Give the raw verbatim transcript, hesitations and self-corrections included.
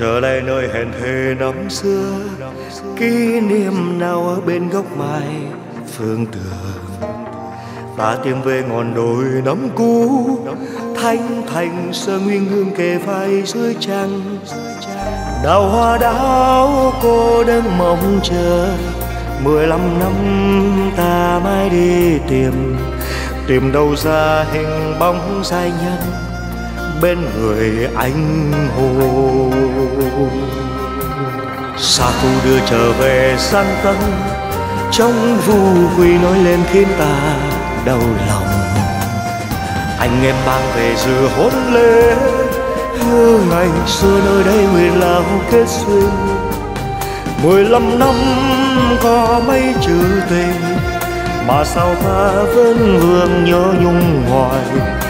trở lại nơi hẹn thề năm xưa, kỷ niệm nào ở bên góc mai phương tường, và tiếng về ngọn đồi năm cũ thanh thành sơ nguyên hương kề vai dưới trăng. Đào hoa đào cô đang mong chờ, mười lăm năm ta mãi đi tìm, tìm đâu ra hình bóng giai nhân bên người anh hùng. Xa khu đưa trở về sang tân, trong vu quy nói lên khiến ta đau lòng. Anh em mang về dự hôn lễ, như ngày xưa nơi đây nguyện là kết duyên. Mười lăm năm có mấy chữ tình, mà sao ta vẫn vương nhớ nhung hoài.